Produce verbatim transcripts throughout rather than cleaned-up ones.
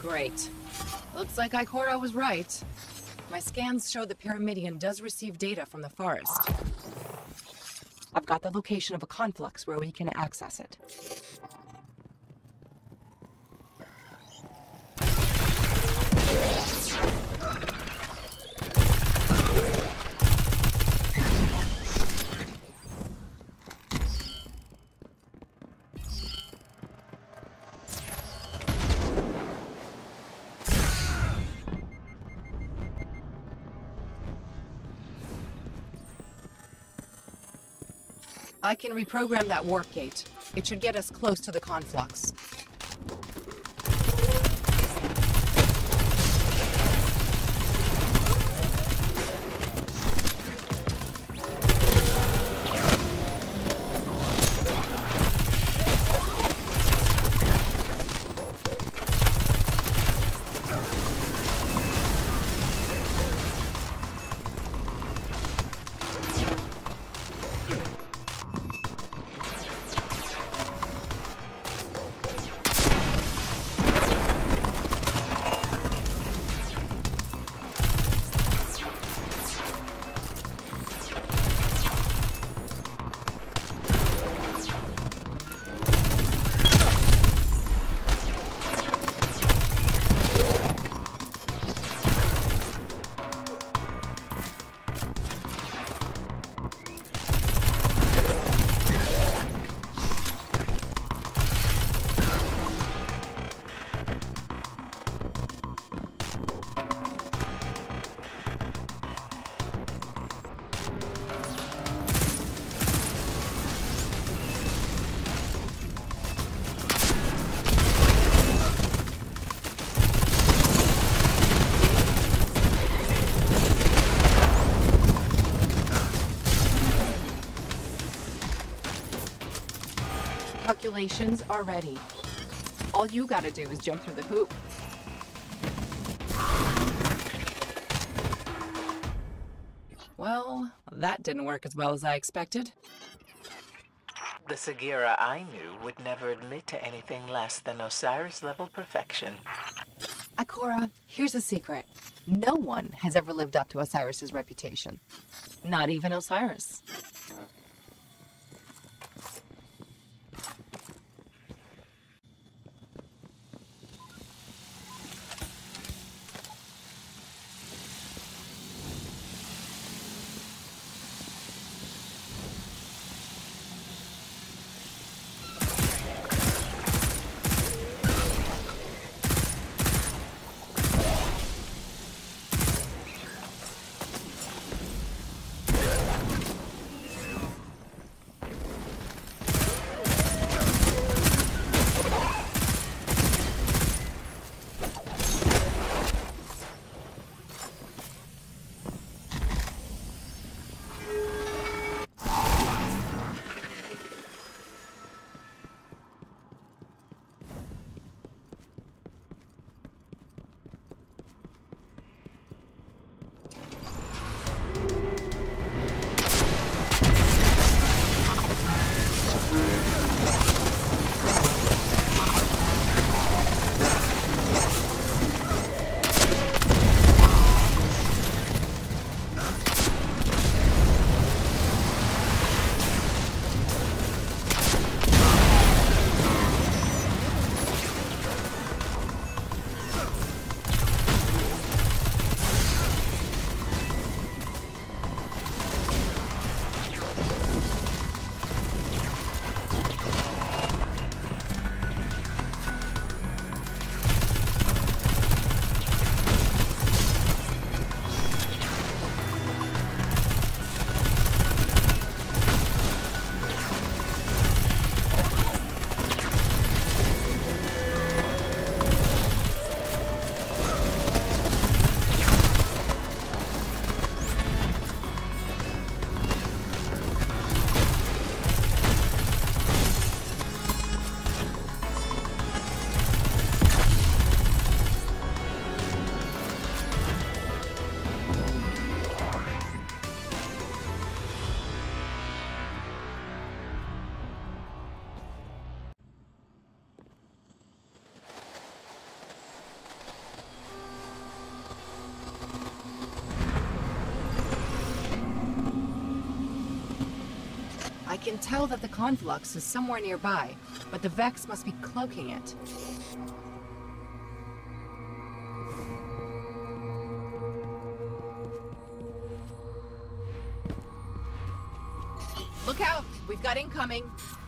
Great. Looks like Ikora was right. My scans show the Pyramidion does receive data from the forest. I've got the location of a conflux where we can access it. I can reprogram that warp gate. It should get us close to the conflux. Calculations are ready. All you gotta do is jump through the hoop. Well, that didn't work as well as I expected. The Sagira I knew would never admit to anything less than Osiris-level perfection. Ikora, here's a secret. No one has ever lived up to Osiris's reputation. Not even Osiris. can tell that the conflux is somewhere nearby, but the Vex must be cloaking it. Look out! We've got incoming!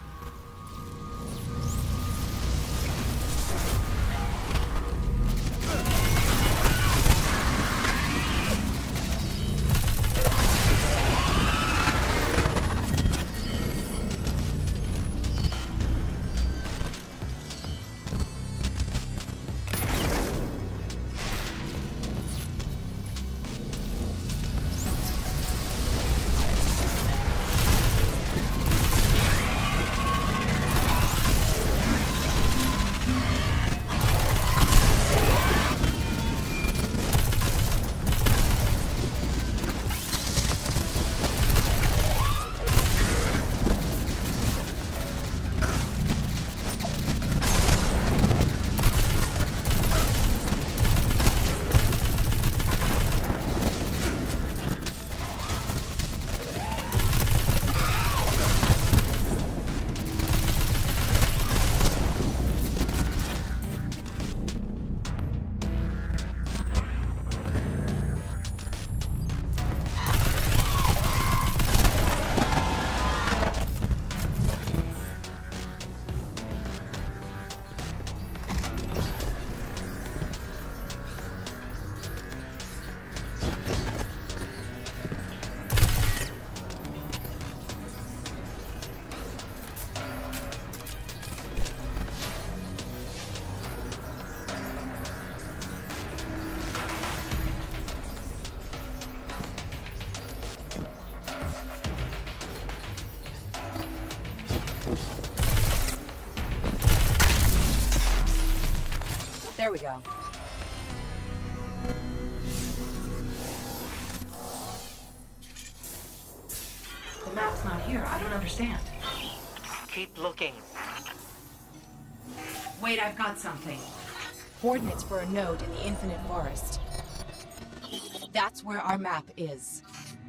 There we go. The map's not here. I don't understand. Keep looking. Wait, I've got something. Coordinates for a node in the Infinite Forest. That's where our map is.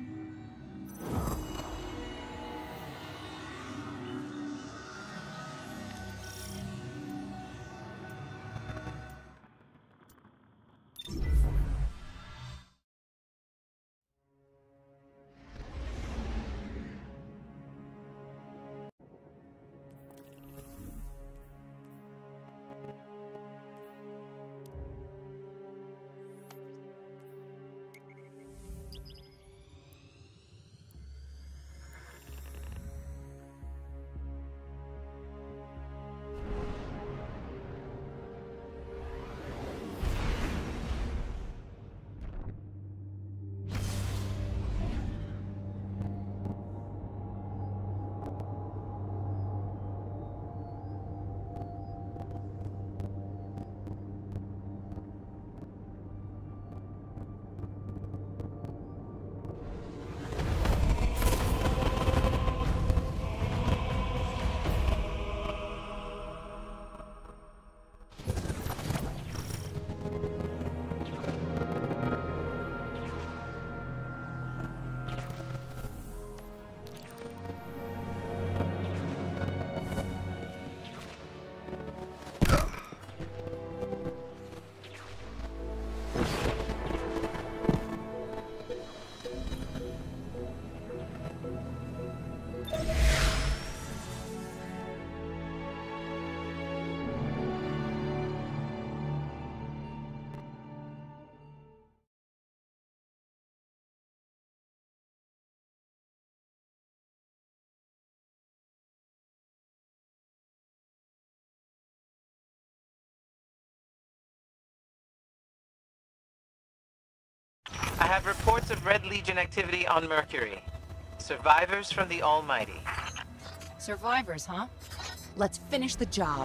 I have reports of Red Legion activity on Mercury. Survivors from the Almighty. Survivors, huh? Let's finish the job.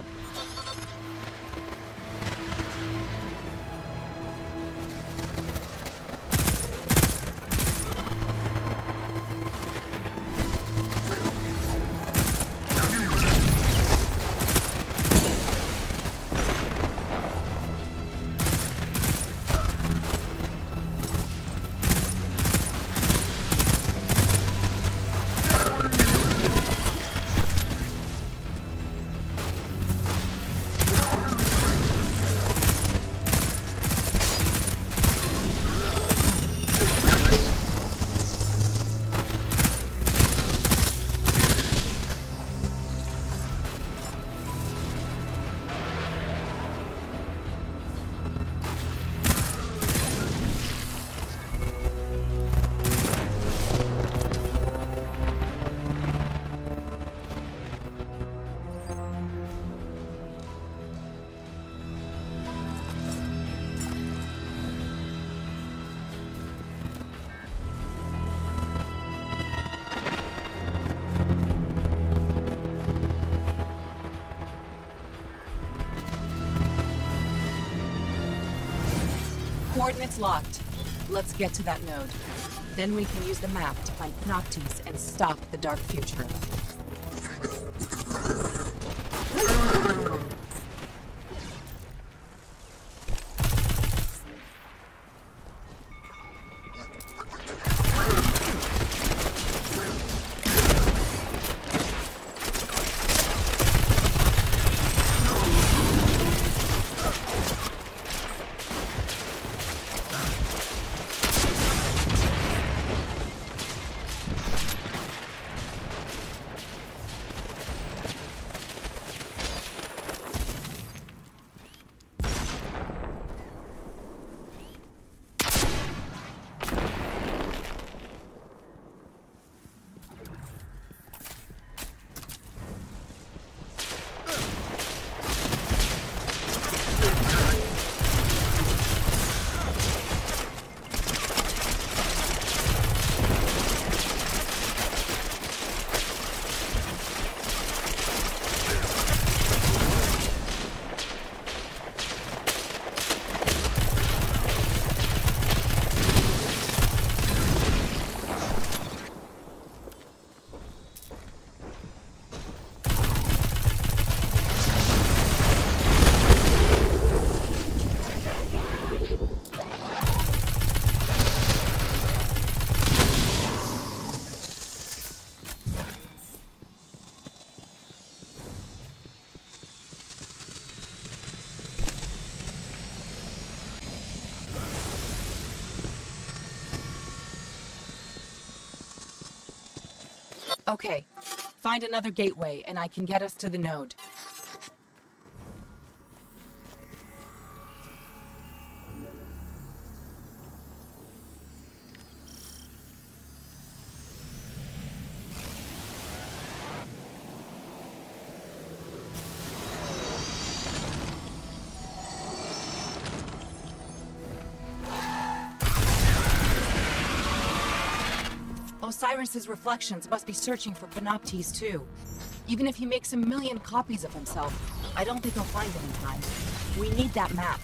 Coordinates locked. Let's get to that node. Then we can use the map to find Panoptes and stop the dark future. Okay, find another gateway and I can get us to the node. Osiris's reflections must be searching for Panoptes too. Even if he makes a million copies of himself, I don't think he'll find it in time. We need that map.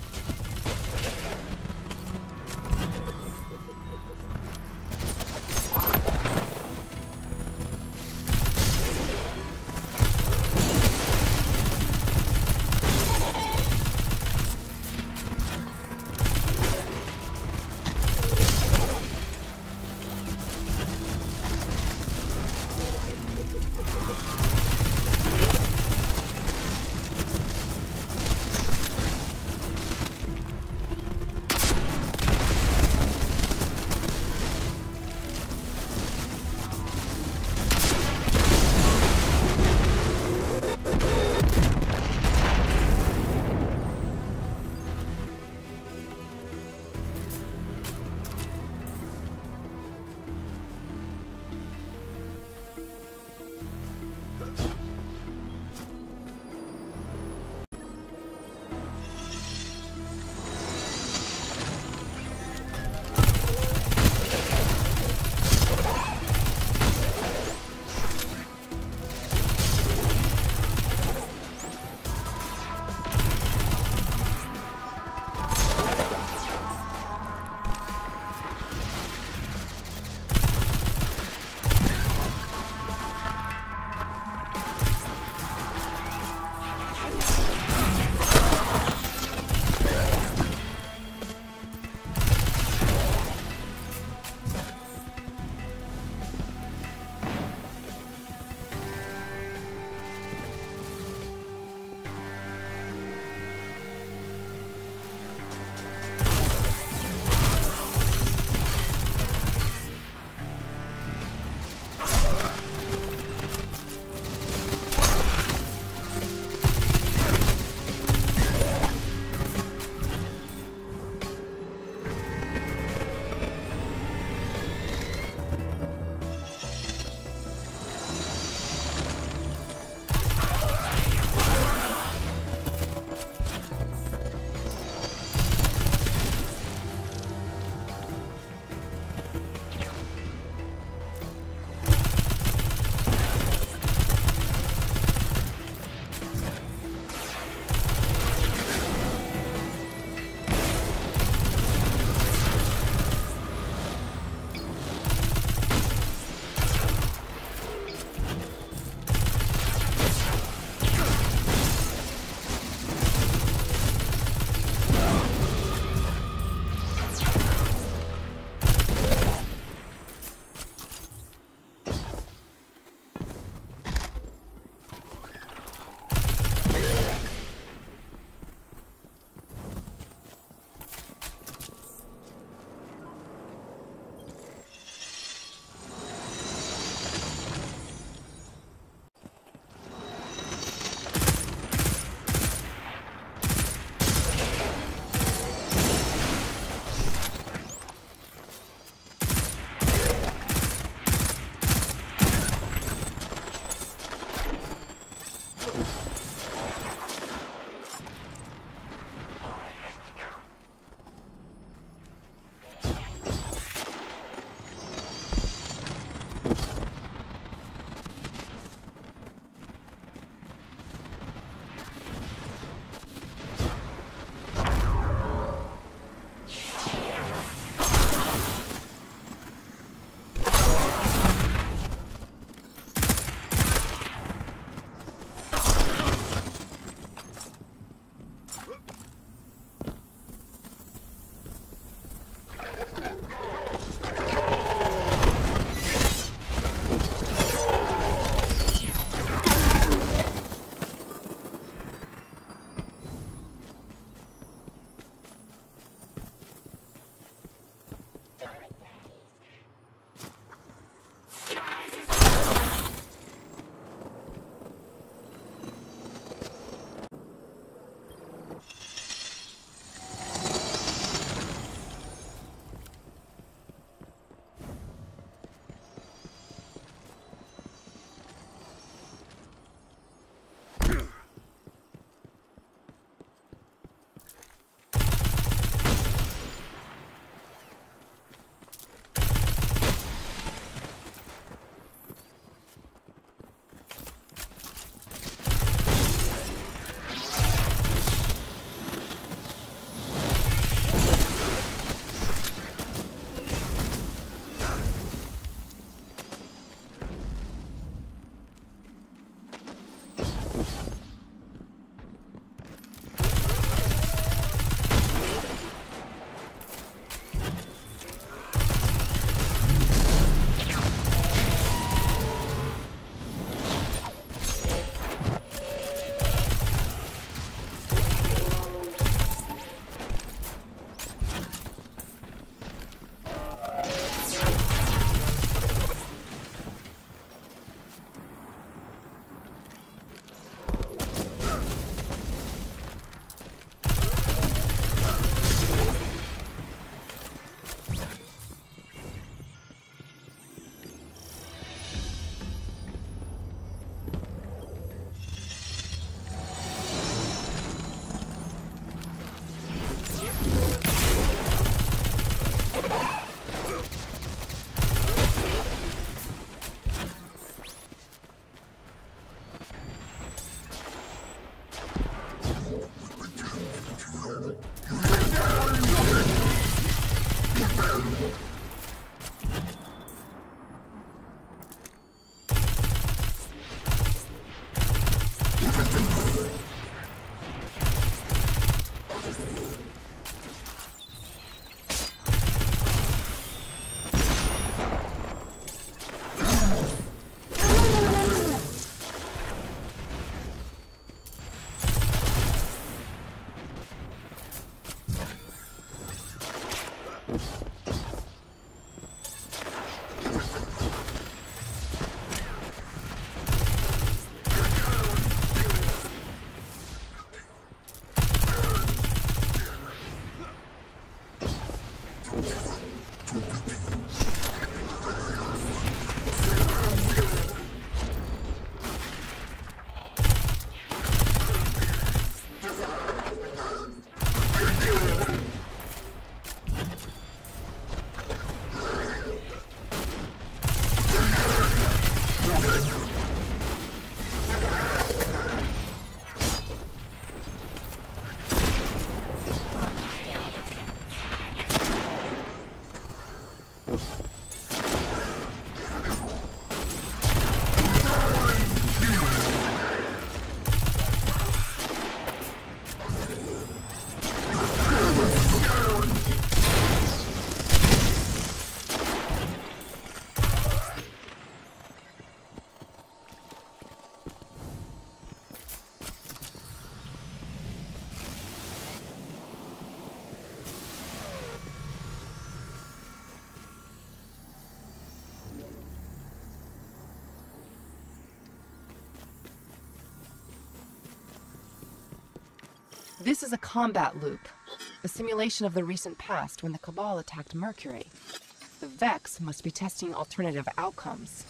This is a combat loop, a simulation of the recent past when the Cabal attacked Mercury. The Vex must be testing alternative outcomes.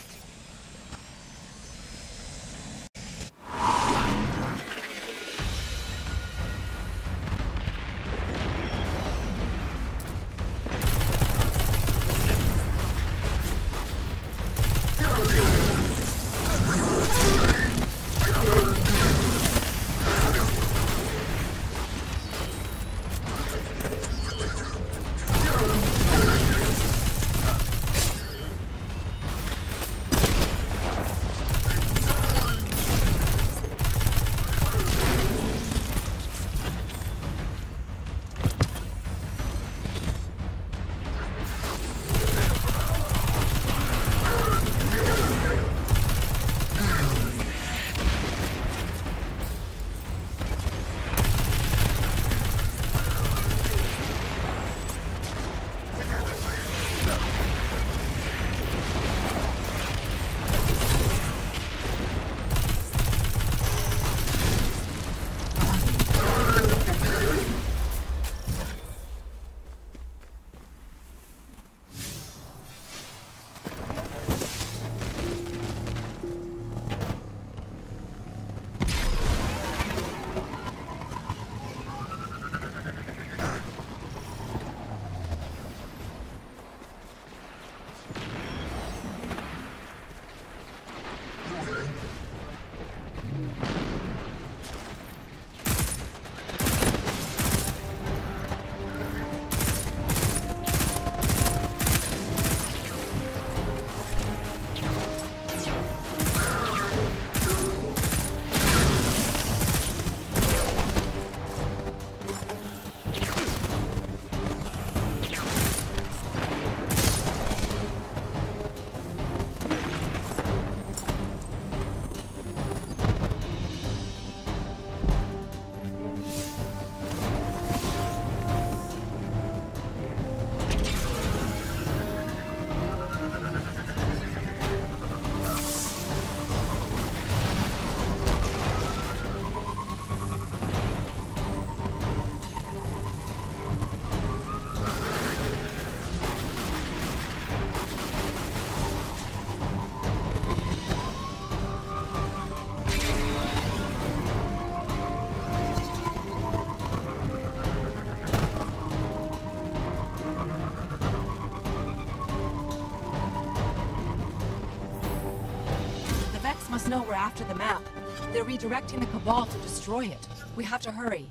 Must know we're after the map. They're redirecting the Cabal to destroy it. We have to hurry.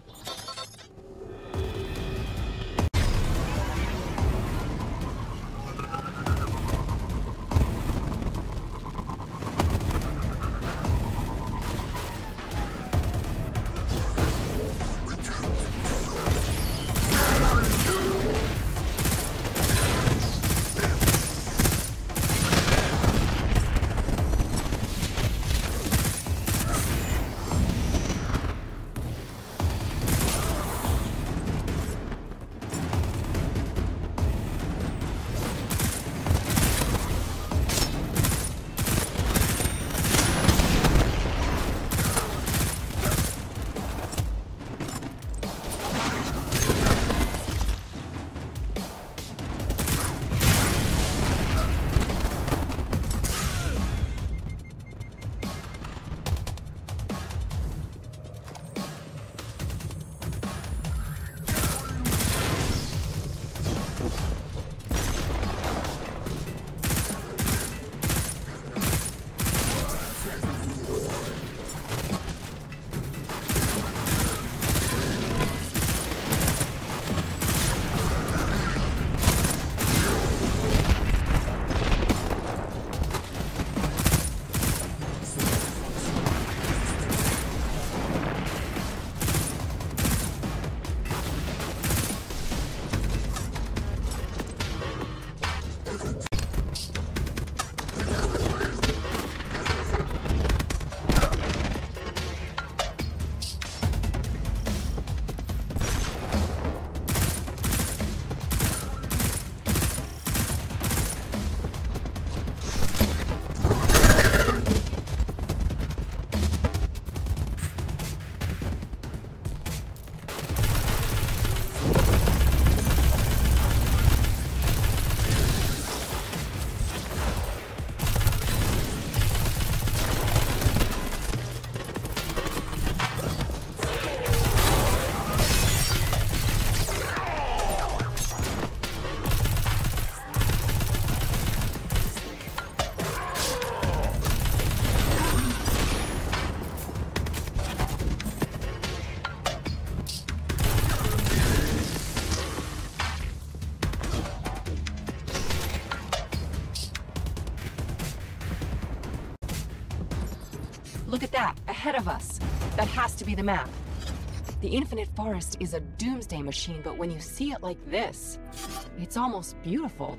at that, ahead of us. That has to be the map. The Infinite Forest is a doomsday machine, but when you see it like this, it's almost beautiful.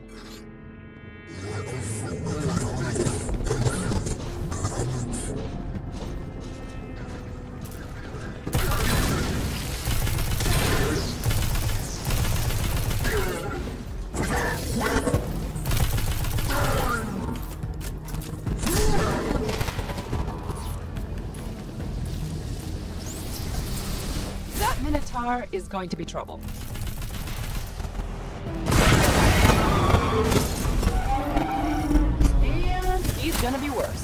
That Minotaur is going to be trouble. And he's gonna be worse.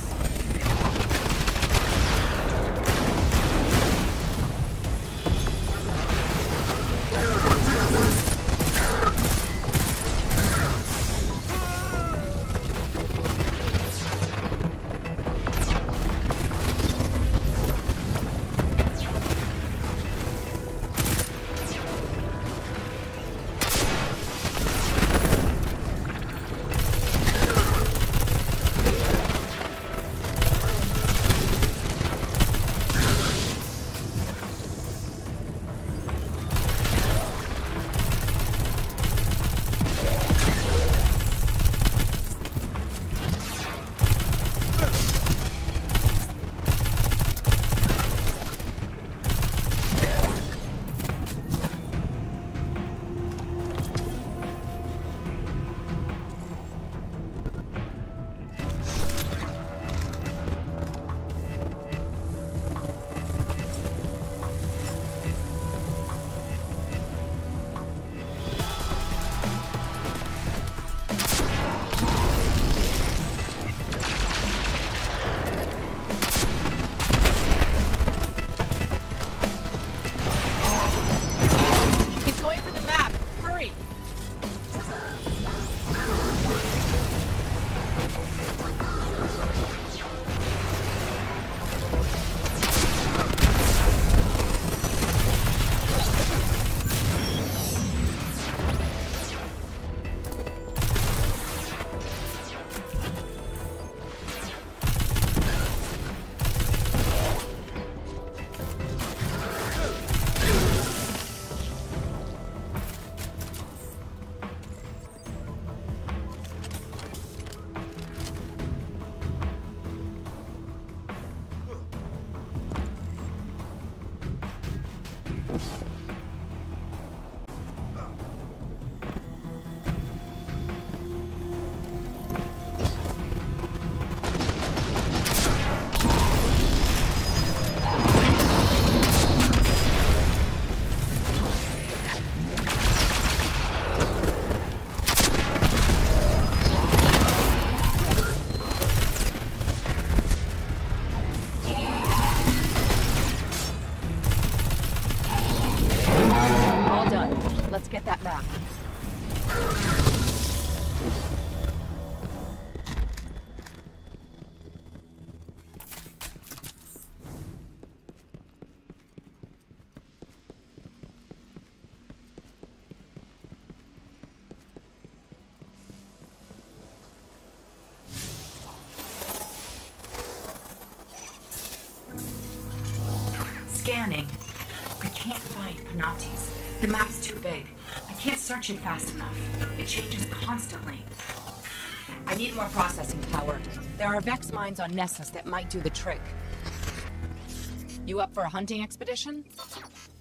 Get that map. Scanning. I can't find Penates. The map's too big. I can't search it fast enough. It changes constantly. I need more processing power. There are Vex mines on Nessus that might do the trick. You up for a hunting expedition?